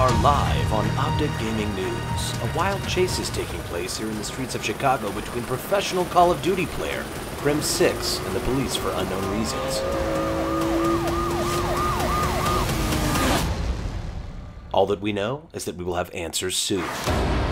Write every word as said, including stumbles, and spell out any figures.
are live on Optic Gaming News. A wild chase is taking place here in the streets of Chicago between professional Call of Duty player Crimsix and the police for unknown reasons. All that we know is that we will have answers soon.